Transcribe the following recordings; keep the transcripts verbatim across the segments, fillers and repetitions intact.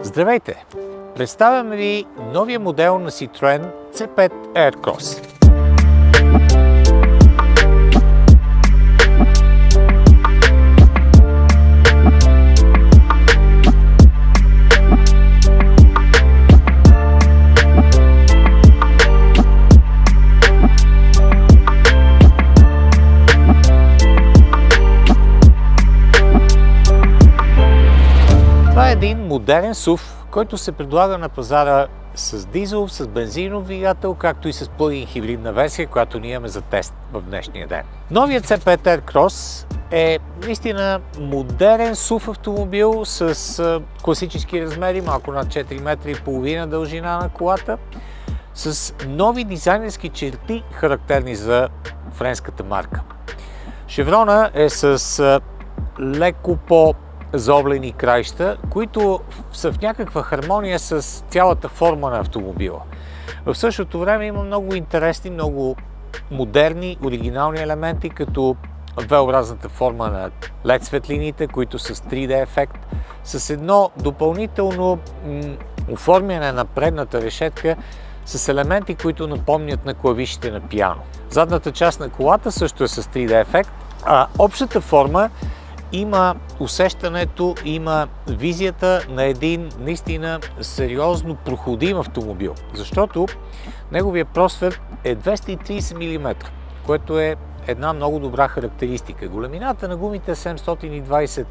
Здравейте! Представям ви новия модел на Citroen Си пет Aircross. Това е един модерен сув, който се предлага на пазара с дизелов, с бензинов двигател, както и с плъгин хибридна версия, която ние имаме за тест в днешния ден. Новият Си пет Aircross е наистина модерен сув автомобил с класически размери, малко над четири метра и половина дължина на колата, с нови дизайнерски черти, характерни за френската марка. Шеврона е с леко по заоблени краища, които са в някаква хармония с цялата форма на автомобила. В същото време има много интересни, много модерни, оригинални елементи, като V-образната форма на лед светлините, които са с три Д ефект, с едно допълнително оформяне на предната решетка с елементи, които напомнят на клавишите на пиано. Задната част на колата също е с три Д ефект, а общата форма има усещането, има визията на един наистина сериозно проходим автомобил, защото неговия просвет е двеста и тридесет милиметра, което е една много добра характеристика. Големината на гумите е седемстотин и двадесет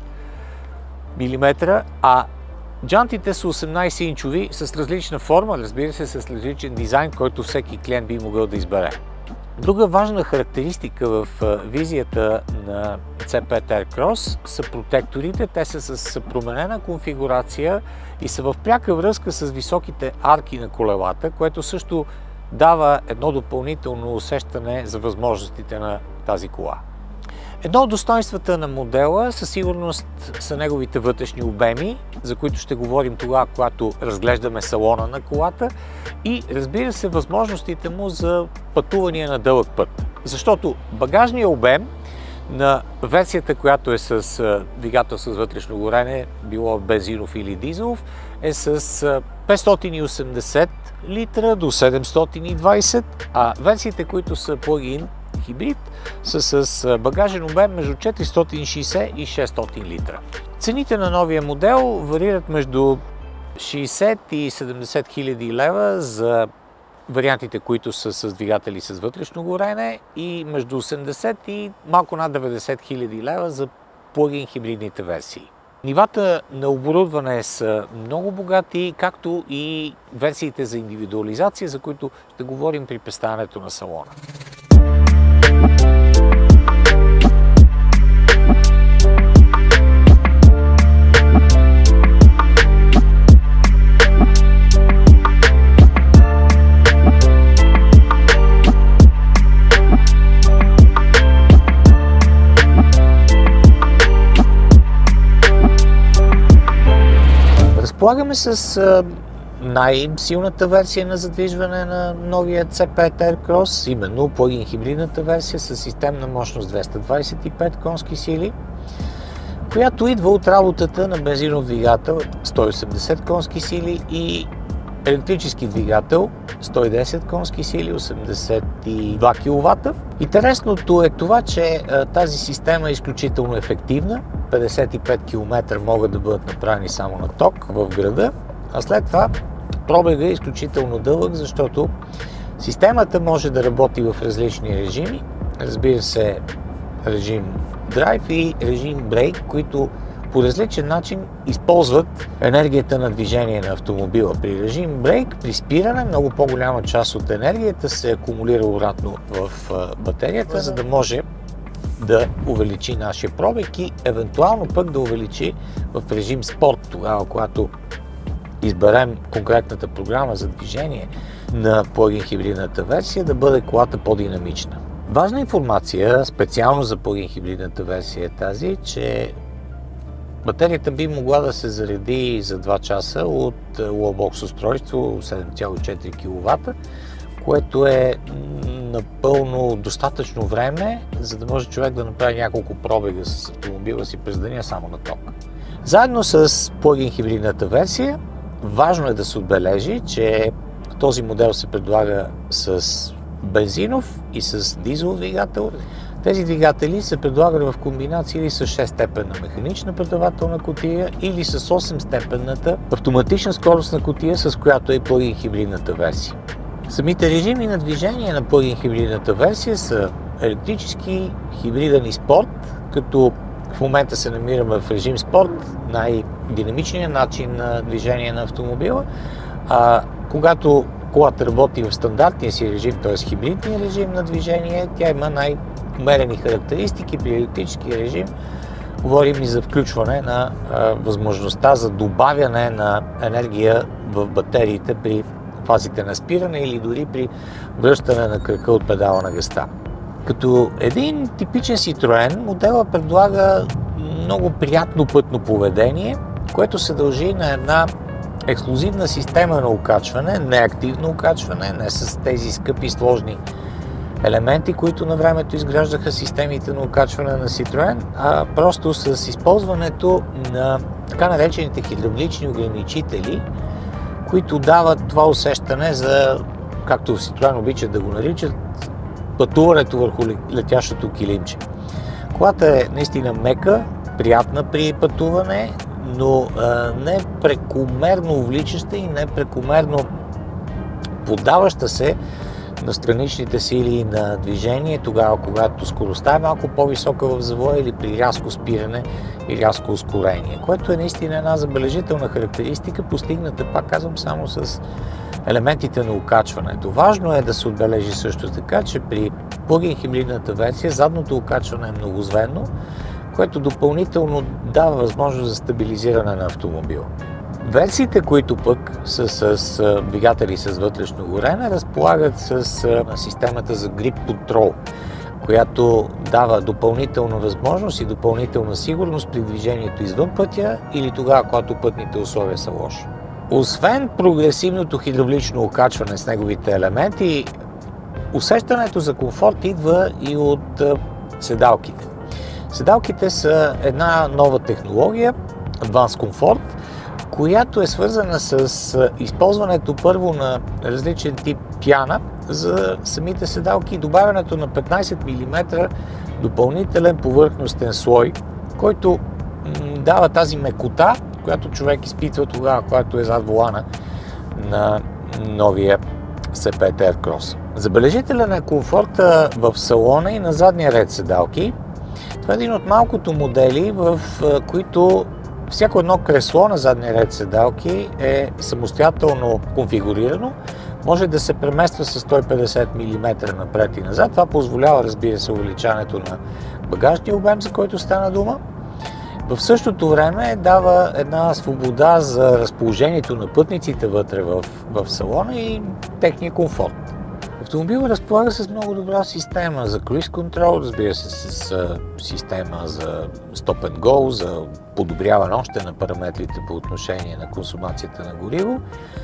милиметра, а джантите са осемнадесет инчови с различна форма, разбира се, с различен дизайн, който всеки клиент би могъл да избере. Друга важна характеристика в визията на Си пет Aircross са протекторите. Те са с променена конфигурация и са в пряка връзка с високите арки на колелата, което също дава едно допълнително усещане за възможностите на тази кола. Едно от достоинствата на модела със сигурност са неговите вътрешни обеми, за които ще говорим тогава, когато разглеждаме салона на колата, и разбира се възможностите му за пътувания на дълъг път. Защото багажният обем на версията, която е с двигател с вътрешно горене, било бензинов или дизелов, е с петстотин и осемдесет литра до седемстотин и двадесет, а версиите, които са плъгин хибрид, са с багажен обем между четиристотин и шейсет и шестстотин литра. Цените на новия модел варират между шейсет и седемдесет хиляди лева за вариантите, които са с двигатели с вътрешно горене, и между осемдесет и малко над деветдесет хиляди лева за плъгин хибридните версии. Нивата на оборудване са много богати, както и версиите за индивидуализация, за които ще говорим при представянето на салона. Разполагаме с най-силната версия на задвижване на новия Си пет Aircross, именно плъгин хибридната версия с системна мощност двеста двадесет и пет конски сили, която идва от работата на бензинов двигател сто и осемдесет конски сили и електрически двигател сто и десет конски сили, осемдесет и два киловата. Интересното е това, че тази система е изключително ефективна. петдесет и пет километра могат да бъдат направени само на ток в града, а след това пробега е изключително дълъг, защото системата може да работи в различни режими. Разбира се, режим драйв и режим брейк, които по различен начин използват енергията на движение на автомобила. При режим брейк, при спиране, много по-голяма част от енергията се акумулира обратно в батерията, за да може да увеличи нашия пробег и евентуално пък да увеличи в режим спорт, тогава когато изберем конкретната програма за движение на плъгин хибридната версия, да бъде колата по-динамична. Важна информация, специално за плъгин хибридната версия, е тази, че батерията би могла да се зареди за два часа от Wallbox устройство седем цяло и четири киловата, което е напълно достатъчно време, за да може човек да направи няколко пробега с автомобила си през деня само на ток. Заедно с плъгин хибридната версия важно е да се отбележи, че този модел се предлага с бензинов и с дизелов двигател. Тези двигатели се предлагат в комбинация или с шестстепенна механична предавателна кутия, или с осемстепенната автоматична скоростна кутия, с която е плагин хибридната версия. Самите режими на движение на плагин хибридната версия са електрически, хибриден и спорт, като в момента се намираме в режим спорт, най-динамичният начин на движение на автомобила, а когато колата работи в стандартния си режим, т.е. хибридния режим на движение, тя има най-умерени характеристики. При електрически режим говорим и за включване на а, възможността за добавяне на енергия в батериите при фазите на спиране или дори при връщане на крака от педала на газта. Като един типичен Citroen, модела предлага много приятно пътно поведение, което се дължи на една ексклузивна система на окачване, не активно окачване, не с тези скъпи сложни елементи, които на времето изграждаха системите на окачване на Citroen, а просто с използването на така наречените хидравлични ограничители, които дават това усещане за, както в Citroen обичат да го наричат, пътуването върху летящото килимче. Колата е наистина мека, приятна при пътуване, но а, не прекомерно увличаща и не прекомерно поддаваща се на страничните сили на движение, тогава когато скоростта е малко по-висока в завоя или при рязко спиране и рязко ускорение, което е наистина една забележителна характеристика, постигната, пак казвам, само с елементите на окачването. Важно е да се отбележи също така, че при плагин хибридната версия задното окачване е многозвенно, което допълнително дава възможност за стабилизиране на автомобила. Версиите, които пък са с двигатели с вътрешно горене, разполагат с системата за Grip Control, която дава допълнителна възможност и допълнителна сигурност при движението извън пътя или тогава, когато пътните условия са лоши. Освен прогресивното хидравлично окачване с неговите елементи, усещането за комфорт идва и от седалките. Седалките са една нова технология, Advanced Comfort, която е свързана с използването първо на различен тип пяна за самите седалки и добавянето на петнайсет милиметра допълнителен повърхностен слой, който дава тази мекота, която човек изпитва тогава, когато е зад волана на новия Си Пи Ти Aircross. Забележителен е комфорта в салона и на задния ред седалки. Това е един от малкото модели, в които всяко едно кресло на задния ред седалки е самостоятелно конфигурирано. Може да се премества с сто и петдесет милиметра напред и назад. Това позволява, разбира се, увеличаването на багажния обем, за който стана дума. В същото време дава една свобода за разположението на пътниците вътре в, в салона и техния комфорт. Автомобилът разполага с много добра система за cruise control, разбира се, с система за stop and go, за подобряване още на параметрите по отношение на консумацията на гориво,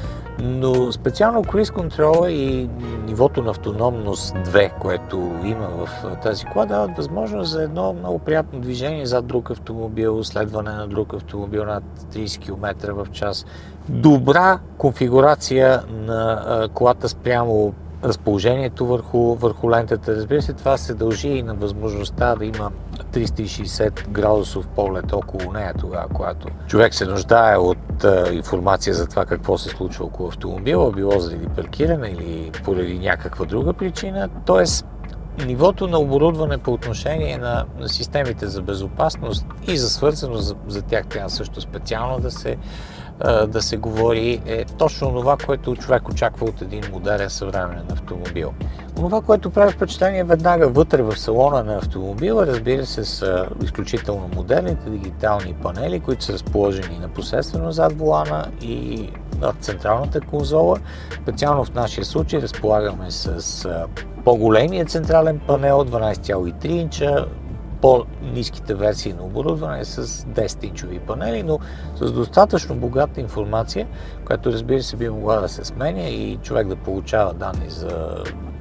но специално cruise control и нивото на автономност две, което има в тази кола, дават възможност за едно много приятно движение зад друг автомобил, следване на друг автомобил над трийсет километра в час. Добра конфигурация на колата спрямо разположението върху, върху лентата. Разбира се, това се дължи и на възможността да има триста и шейсет градусов поглед около нея тогава, когато човек се нуждае от а, информация за това какво се случва около автомобила, било заради паркиране или поради някаква друга причина. Тоест, нивото на оборудване по отношение на, на системите за безопасност и за свързаност за, за тях трябва също специално да се да се говори, е точно това, което човек очаква от един модерен съвременен автомобил. Това, което прави впечатление веднага вътре в салона на автомобила, разбира се, са изключително модерните дигитални панели, които са разположени непосредствено зад волана и над централната конзола. Специално в нашия случай разполагаме с по-големия централен панел, дванайсет цяло и три инча, по-ниските версии на оборудване с десет инчови панели, но с достатъчно богата информация, която, разбира се, би могла да се сменя и човек да получава данни за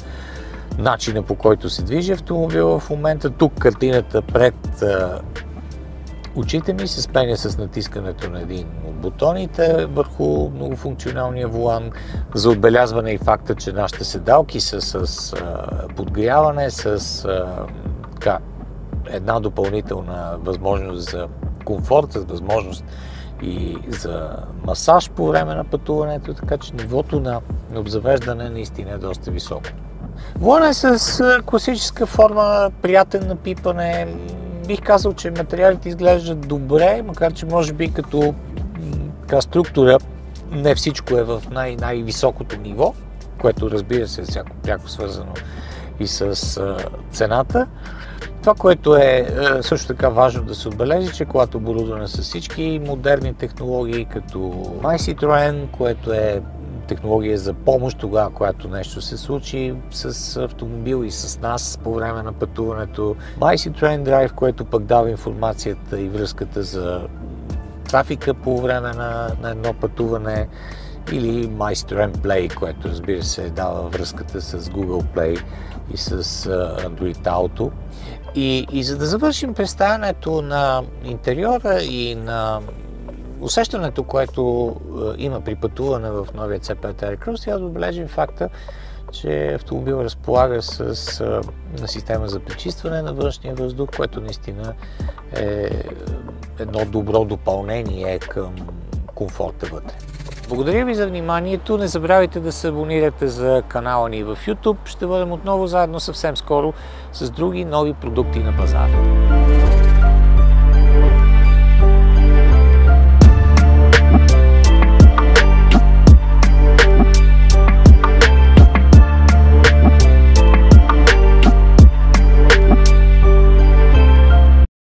начина, по който се движи автомобила в момента. Тук картината пред Очите ми се сменя с натискането на един от бутоните върху многофункционалния волан за отбелязване и факта, че нашите седалки са с а, подгряване, с а, така, една допълнителна възможност за комфорт, за възможност и за масаж по време на пътуването, така че нивото на обзавеждане наистина е доста високо. Волан е с класическа форма, приятен на пипане. Бих казал, че материалите изглеждат добре, макар че може би като така, структура не всичко е в най- най-високото ниво, което разбира се е всяко пряко свързано и с а, цената. Това, което е също така важно да се отбележи, че колата е оборудвана с всички модерни технологии, като MyCitroen, което е технология за помощ тогава, когато нещо се случи с автомобил и с нас по време на пътуването. MyCitroen Drive, което пък дава информацията и връзката за трафика по време на, на едно пътуване, или MyCitroen Play, което разбира се дава връзката с Google Play и с Android Auto. И, и за да завършим представянето на интериора и на усещането, което е, има при пътуване в новия си пет Air Cruise, трябва да отбележим факта, че автомобил разполага с е, система за пречистване на външния въздух, което наистина е едно добро допълнение към комфорта вътре. Благодаря ви за вниманието. Не забравяйте да се абонирате за канала ни в YouTube. Ще бъдем отново заедно съвсем скоро с други нови продукти на пазара.